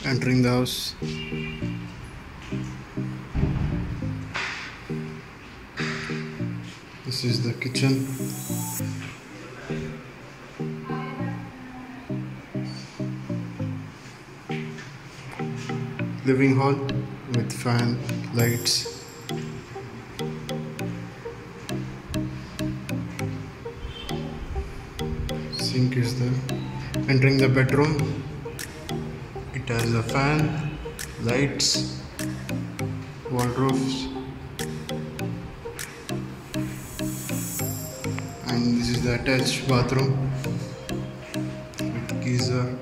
Entering the house. This is the kitchen. Living hall with fan, lights. Sink is there. Entering the bedroom. It has a fan, lights, wardrobes, and this is the attached bathroom with geyser.